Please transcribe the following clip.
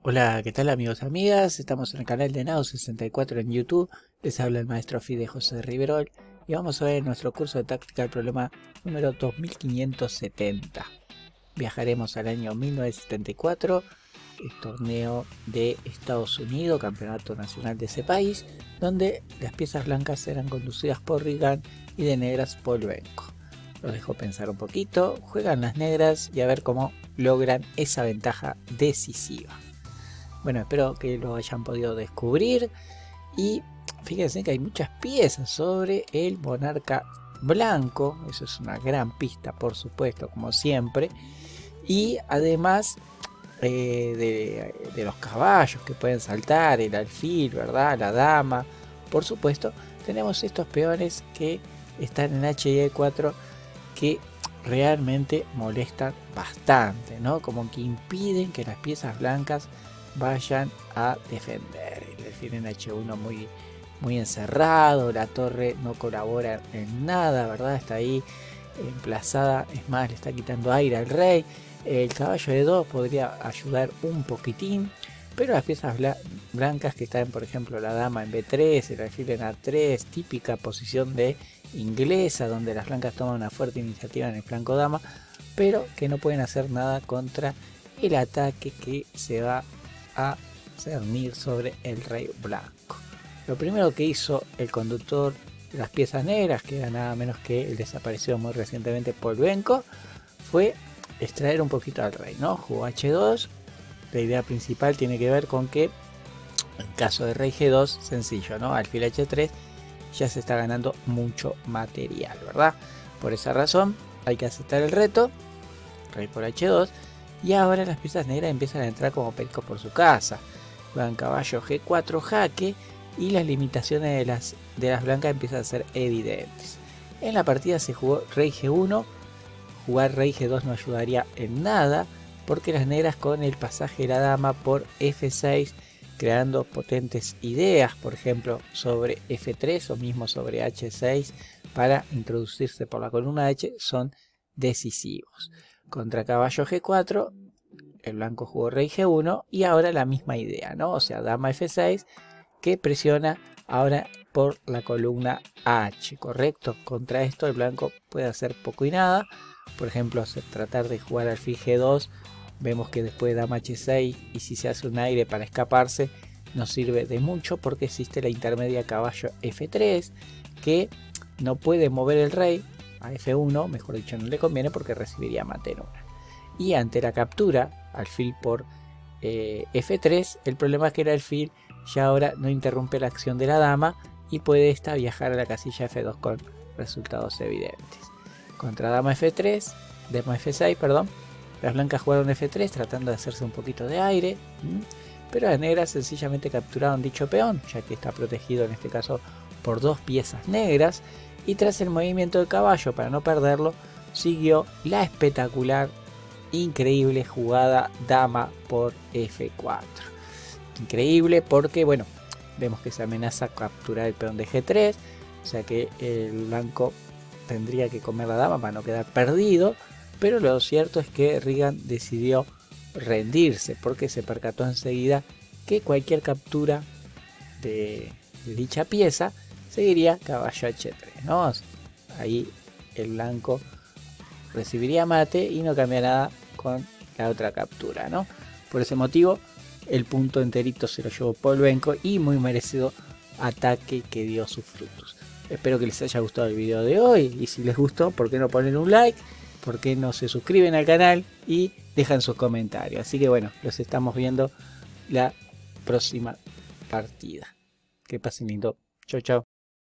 Hola, ¿qué tal amigos y amigas? Estamos en el canal de Nao64 en YouTube. Les habla el maestro Fide José Riverol y vamos a ver nuestro curso de táctica del problema número 2570. Viajaremos al año 1974, el torneo de Estados Unidos, campeonato nacional de ese país, donde las piezas blancas eran conducidas por Reagan y de negras por Benko. Los dejo pensar un poquito, juegan las negras y a ver cómo logran esa ventaja decisiva. Bueno, espero que lo hayan podido descubrir y fíjense que hay muchas piezas sobre el monarca blanco, eso es una gran pista por supuesto como siempre, y además de los caballos que pueden saltar, el alfil, ¿verdad? La dama, por supuesto, tenemos estos peones que están en HE4 que realmente molestan bastante, ¿no? Como que impiden que las piezas blancas vayan a defender. El alfil en H1 muy encerrado, la torre no colabora en nada, ¿verdad? Está ahí emplazada, es más, le está quitando aire al rey. El caballo de 2 podría ayudar un poquitín, pero las piezas blancas que están, por ejemplo, la dama en B3, el alfil en A3, típica posición de inglesa, donde las blancas toman una fuerte iniciativa en el flanco dama, pero que no pueden hacer nada contra el ataque que se va a cernir sobre el rey blanco. Lo primero que hizo el conductor de las piezas negras, que era nada menos que el desaparecido muy recientemente Paul Benko, fue extraer un poquito al rey, ¿no? Jugó H2. La idea principal tiene que ver con que en caso de rey G2, sencillo, ¿no? Alfil H3 ya se está ganando mucho material, ¿verdad? Por esa razón hay que aceptar el reto, rey por H2. Y ahora las piezas negras empiezan a entrar como perico por su casa. Juegan caballo G4 jaque y las limitaciones de las blancas empiezan a ser evidentes. En la partida se jugó rey G1. Jugar rey G2 no ayudaría en nada porque las negras con el pasaje de la dama por F6 creando potentes ideas, por ejemplo sobre F3 o mismo sobre H6 para introducirse por la columna H, son decisivos. Contra caballo G4, el blanco jugó rey G1 y ahora la misma idea, ¿no? O sea, dama F6 que presiona ahora por la columna H, ¿correcto? Contra esto el blanco puede hacer poco y nada. Por ejemplo, tratar de jugar alfil G2, vemos que después de dama H6 y si se hace un aire para escaparse, no sirve de mucho porque existe la intermedia caballo F3 que no puede mover el rey a F1, mejor dicho no le conviene porque recibiría mate en una. Y ante la captura alfil por F3, el problema es que el alfil ya ahora no interrumpe la acción de la dama y puede esta viajar a la casilla F2 con resultados evidentes. Contra dama F3, dama F6, perdón, las blancas jugaron F3 tratando de hacerse un poquito de aire, pero las negras sencillamente capturaron dicho peón, ya que está protegido en este caso por dos piezas negras. Y tras el movimiento del caballo, para no perderlo, siguió la espectacular, increíble jugada dama por F4. Increíble porque, bueno, vemos que se amenaza capturar el peón de G3, o sea que el blanco tendría que comer la dama para no quedar perdido, pero lo cierto es que Reagan decidió rendirse porque se percató enseguida que cualquier captura de dicha pieza seguiría caballo H3, ¿no? Ahí el blanco recibiría mate y no cambia nada con la otra captura, ¿no? Por ese motivo el punto enterito se lo llevó Paul Benko y muy merecido ataque que dio sus frutos. Espero que les haya gustado el video de hoy y si les gustó, ¿por qué no ponen un like? ¿Por qué no se suscriben al canal y dejan sus comentarios? Así que bueno, los estamos viendo la próxima partida. Que pasen lindo. Chau, chau.